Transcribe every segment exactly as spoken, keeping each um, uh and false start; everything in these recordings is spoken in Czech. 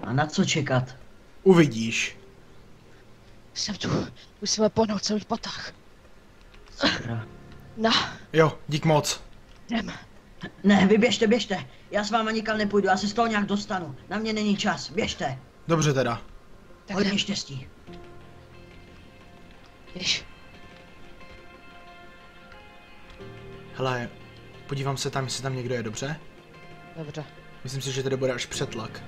A na co čekat? Uvidíš. Jsem tu. Musíme pohnout celý potah. Sakra. No, Jo, dík moc. jdem. Ne, vy běžte, běžte. Já s váma nikam nepůjdu, já se z toho nějak dostanu. Na mě není čas, běžte. Dobře teda. Tak Hodně jdem. štěstí. Běž. Hele, podívám se tam, jestli tam někdo je, dobře? Dobře. Myslím si, že tady bude až přetlak.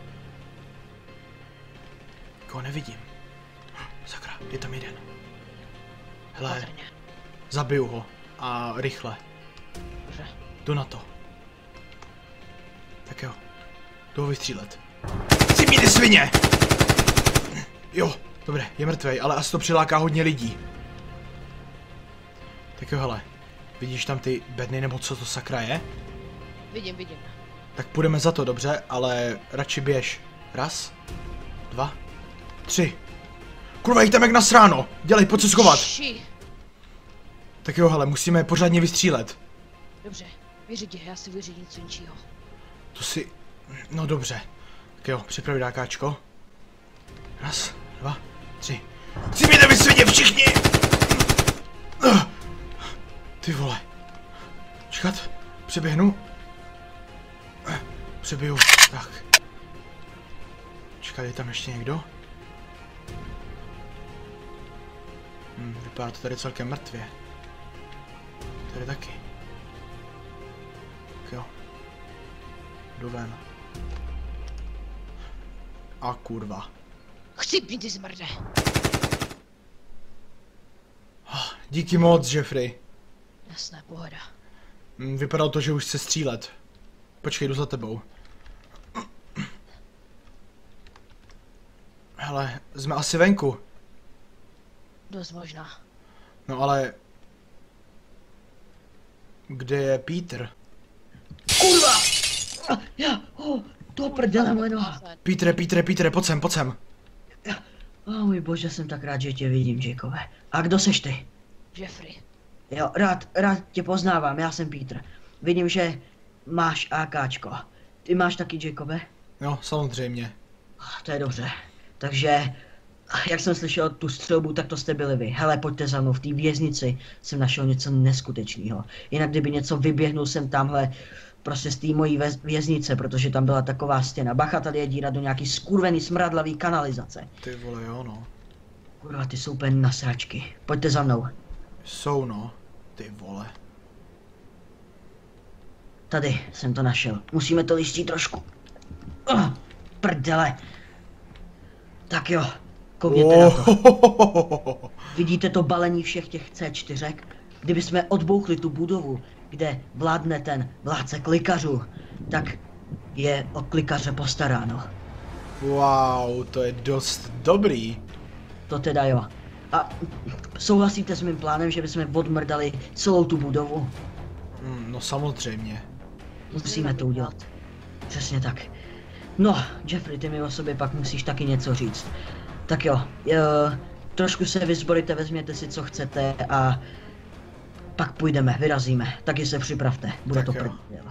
Koho nevidím. Sakra, je tam jeden. Hele, Patrně. zabiju ho. A rychle. Dobře. Jdu na to. Tak jo. Jdu ho vystřílet. Chci mít ty svině! Jo, dobré, je mrtvej, ale asi to přiláká hodně lidí. Tak jo, hele. Vidíš tam ty bedny, nebo co to sakra je? Vidím, vidím. Tak půjdeme za to, dobře, ale radši běž. Raz, dva, tři. Kurva, jich tam jak nasráno. Dělej, pojď se schovat. Ši. Tak jo, hele, musíme je pořádně vystřílet. Dobře, vyřídě, já si vyřídím něco ničího. To si... No dobře. Tak jo, připravi dákáčko. Raz, dva, tři. Chci mě nevysvědět všichni! Ty vole. Čekat, přeběhnu. Přebiju, tak. Čekat, je tam ještě někdo? Hm, vypadá to tady celkem mrtvě. Tady taky. Tak jo. Jdu ven. A kurva. Chci být, ty zmrde. Díky moc, Jeffrey. Jasné, pohoda. Hm, vypadalo to, že už chce střílet. Počkej, jdu za tebou. Hele, jsme asi venku. Dost možná. No ale... Kde je Peter? Kurva! Ah, Já, oh, to prdele moje noha. Petre, Petre, Petre, pojď sem, pojď sem. Oh, můj bože, jsem tak rád, že tě vidím, Jacobе. A kdo seš ty? Jeffrey. Jo, rád, rád tě poznávám, já jsem Peter. Vidím, že máš AKčko. Ty máš taky, Jacobe? Jo, samozřejmě. Ah, to je dobře. Takže, jak jsem slyšel tu střelbu, tak to jste byli vy. Hele, pojďte za mnou, v té věznici jsem našel něco neskutečného. Jinak kdyby něco vyběhnul jsem tamhle prostě z té mojí věznice, protože tam byla taková stěna. Bacha, tady je díra do nějaký skurvený smradlavý kanalizace. Ty vole, jo no. Kurva, ty jsou úplně na sračky. Pojďte za mnou. Jsou no. Ty vole. Tady jsem to našel. Musíme to listít trošku. Oh, prdele. Tak jo, koukněte na to. Oh. Vidíte to balení všech těch C čtyři? Kdyby jsme odbouchli tu budovu, kde vládne ten vládce klikařů, tak je o klikaře postaráno. Wow, to je dost dobrý. To teda jo. A souhlasíte s mým plánem, že bychom odmrdali celou tu budovu? Hmm, no samozřejmě. Musíme to udělat. Přesně tak. No, Jeffrey, ty mi o sobě pak musíš taky něco říct. Tak jo, jo trošku se vyzborite, vezměte si co chcete a pak půjdeme, vyrazíme. Taky se připravte, bude Tak to jo. prdel.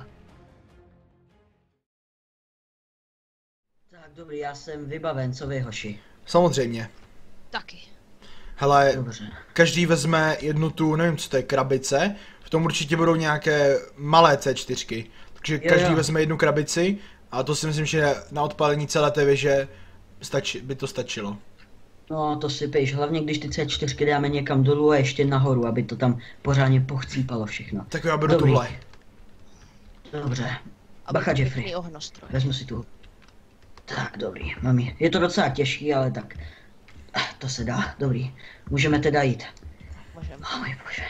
Tak dobrý, já jsem vybaven, co vy, hoši? Samozřejmě. Taky. Hele, Dobře. každý vezme jednu tu, nevím co to je, krabice. V tom určitě budou nějaké malé C čtyřky. Takže Jo, každý jo. vezme jednu krabici a to si myslím, že na odpálení celé té věže stači, by to stačilo. No, to si píš, hlavně když ty C čtyřky dáme někam dolů a ještě nahoru, aby to tam pořádně pochcípalo všechno. Tak jo, já beru Dobrý. tuhle. Dobře. A Bacha, bude Jeffrey. pěkný ohnostroj. Vezmu si tu. Tak, dobrý, mami. Je to docela těžký, ale tak. Ah, to se dá, dobrý. Můžeme teda jít. Můžeme. Oh, můj bože.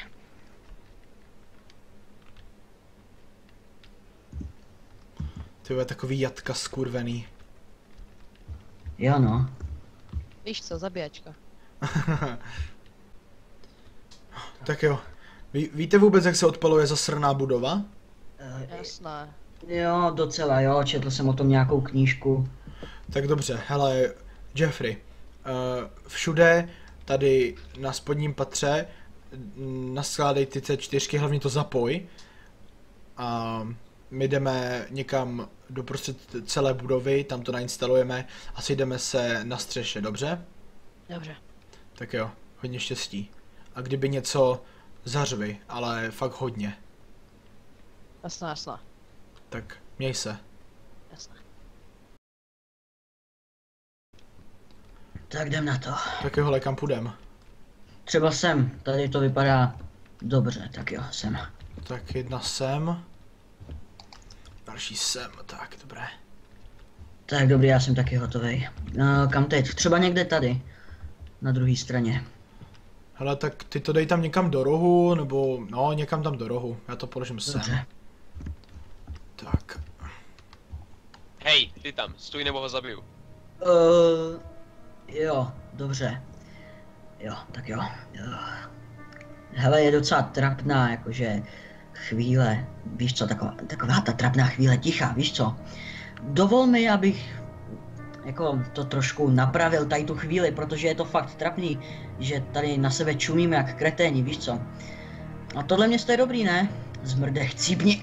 Ty je takový jatka skurvený. Jo no. Víš co, zabíjačka. Tak jo. Ví, víte vůbec, jak se odpaluje zasrná budova? Uh, Jasné. jo, docela jo, četl jsem o tom nějakou knížku. Tak dobře, hele, Jeffrey. Uh, všude tady na spodním patře mm, naskládej ty C čtyřky, hlavně to zapoj. A my jdeme někam doprostřed celé budovy, tam to nainstalujeme a sejdeme se na střeše, dobře? Dobře. Tak jo, hodně štěstí. A kdyby něco, zařvi, ale fakt hodně. Jasná, jasná. Tak měj se. Jasná. Tak jdem na to. Tak jo, hele, kam půjdem? Třeba sem, tady to vypadá dobře, tak jo, sem. Tak jedna sem. Další sem, tak dobré. Tak dobrý, já jsem taky hotovej. No, kam teď? Třeba někde tady. Na druhé straně. Hele, tak ty to dej tam někam do rohu, nebo no, někam tam do rohu. Já to položím sem. Dobře. Tak. Hej, ty tam, stůj nebo ho zabiju. Uh, jo, dobře. Jo, tak jo. jo. Hele, je docela trapná, jakože chvíle, víš co, taková, taková ta trapná chvíle ticha, víš co. Dovol mi, abych jako to trošku napravil tady tu chvíli, protože je to fakt trapný, že tady na sebe čumíme jak kreténi, víš co. A tohle město je dobrý, ne? Zmrde, chcípni.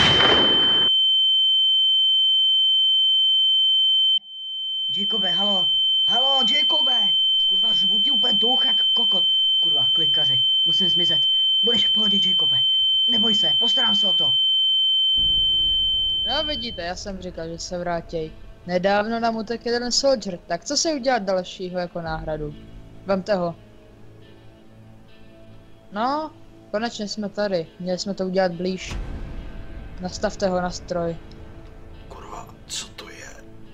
Jacobe, halo, halo, Jacobe! Kurva, řvu ti úplně duch jak kokot. Kurva, klikaři, musím zmizet. Budeš v pohodě, Jacobe. Neboj se, postarám se o to. No vidíte, já jsem říkal, že se vrátěj. Nedávno nám utek jeden soldier, tak co se udělat dalšího jako náhradu? Vemte ho. No, konečně jsme tady, měli jsme to udělat blíž. Nastavte ho na stroj. Kurva, co to je?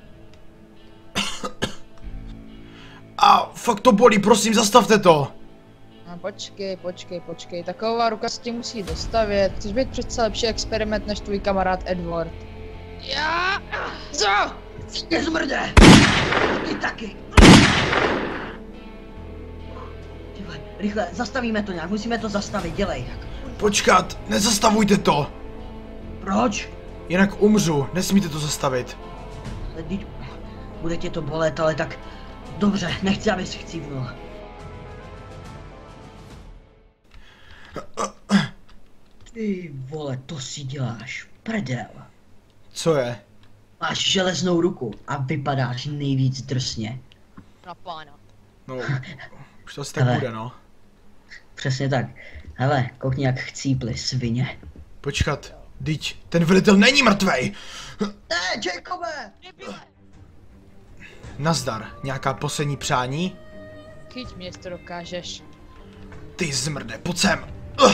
A fakt to bolí, prosím, zastavte to! No počkej, počkej, počkej, taková ruka se ti musí dostavět. Chceš být přece lepší experiment než tvůj kamarád Edward. Já... Co? Nezmrde! Ty taky! Tyhle, rychle, zastavíme to nějak, musíme to zastavit, dělej. Počkat, nezastavujte to! Proč? Jinak umřu, nesmíte to zastavit. Ale teď bude tě to bolet, ale tak... Dobře, nechci, abys chcípnul. Ty vole, to si děláš prdel. Co je? Máš železnou ruku a vypadáš nejvíc drsně. Na pána. No, už to asi tak Hele. bude, no. Přesně tak. Hele, koukni jak chcípli, svině. Počkat, dyť, ten velitel není mrtvej! Ne, Jacobe! Nazdar, nějaká poslední přání? Chyť mě, jestli to dokážeš. Ty zmrde, pojď sem! Uh!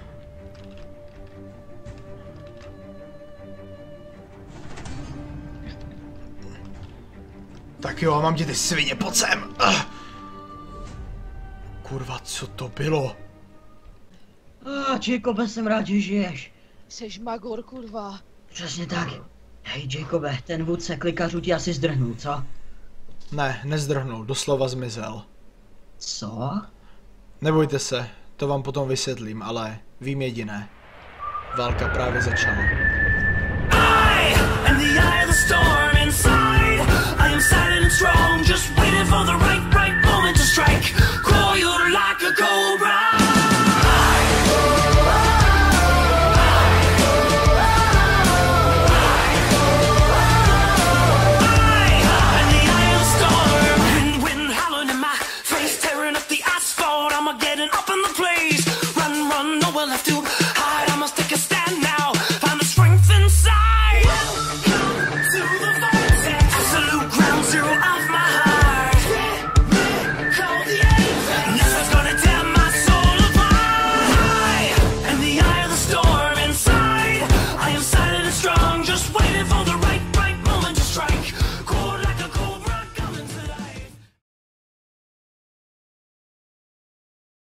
Tak jo, mám tě ty svině, pojď sem! Uh! Kurva, co to bylo? Ah, Jacobe, jsem rád, že žiješ. Jseš magor, kurva. Přesně tak. Hej, Jacobe, ten vůdce klikařů ti asi zdrhnul, co? Ne, nezdrhnul, doslova zmizel. Co? Nebojte se, to vám potom vysvětlím, ale vím jediné. Válka právě začala.